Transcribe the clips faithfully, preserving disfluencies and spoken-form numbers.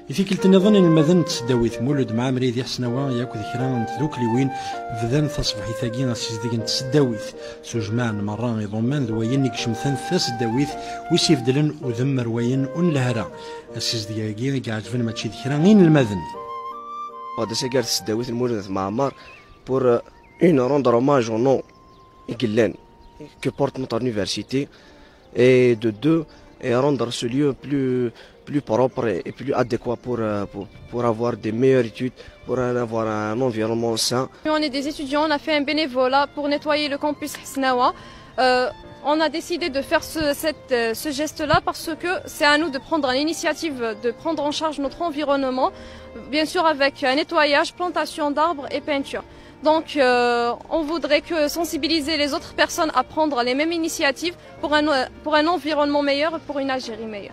يفيك النظن المذن تسداويت مولد مع مريد يحسنوا ياك ذكران ذوك لوين بدان تصبح ثاقين السيزدين تسداويت سو جماع مران يضمان ذوين يكشمثان تسداويت ويسيف دلن وذمر وين ونلهرا السيزدياقين قاعد فين ما تشي ذكران المذن هذا سيقال تسداويت المولد مع عمار pour une rendre hommage au nom Guillen que porte notre université et de deux et rendre ce lieu plus plus propre et plus adéquat pour, pour, pour avoir des meilleures études, pour avoir un environnement sain. On est des étudiants, on a fait un bénévolat pour nettoyer le campus Hasnawa. Euh, on a décidé de faire ce, cette, ce geste-là parce que c'est à nous de prendre l'initiative de prendre en charge notre environnement, bien sûr avec un nettoyage, plantation d'arbres et peinture. Donc euh, on voudrait que sensibiliser les autres personnes à prendre les mêmes initiatives pour un, pour un environnement meilleur et pour une Algérie meilleure.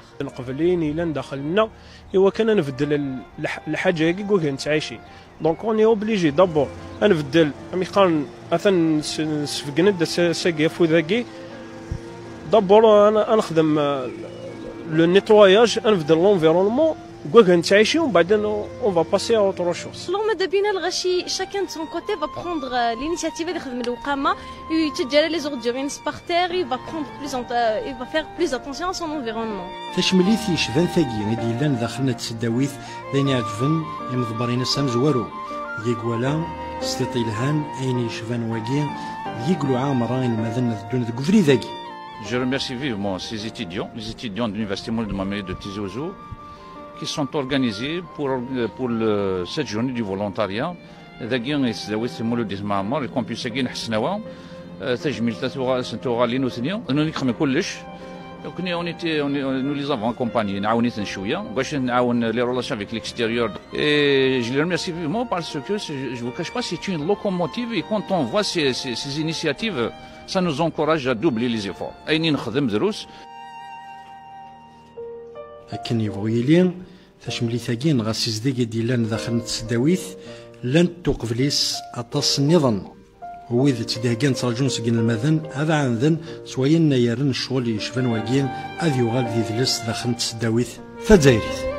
Donc on est obligé d'abord à نبدل ميقال مثلا سفقنا ساقي فوذاقي d'abord انا نخدم le nettoyage نبدل l'environnement on va passer à autre chose. Chacun de son côté va prendre l'initiative de les ordures par terre, il va prendre plus, il va faire plus attention à son environnement. تشمليثي شفان ثاقي غادي لان داخلنا تسداويث ذين يعجبن يمضبرين السام زوارو يقولا استطيلهان اين شفان واقي يقولوا عامرين ماذن الدون ذكفري ذاقي. Je remercie vivement ces étudiants, les étudiants de l'université Mouled Mohamed de Tizi Ouzou, qui sont organisés pour, pour le, cette journée du volontariat. ذاكي يتزاويت مولود اسمها عمار الكومبيوس كي نحسناوها تجميل تاع سنتوغا لي نوثنيا انا نخدم كلش كوني اونيتي نو لي زافون كومباني نعاونيت شويه باش نعاون لي رولاسيون افيك ليكستيريور et je les remercie vivement parce que je vous cache pas c'est une locomotive et quand on voit ces, ces, ces initiatives ça nous encourage à doubler les efforts ايني نخدم دروس لكن يبغي لي تشملي ثاقين غاسي زديق ديالنا داخل تسداويث لن توقفليس أطاس النظام هو إذا تدهجان ترجون سجن المذن هذا عن ذن سويا يرن الشغل يشفن واقين أذ يغال ذي ذلس داخل تسداويث فدايريث.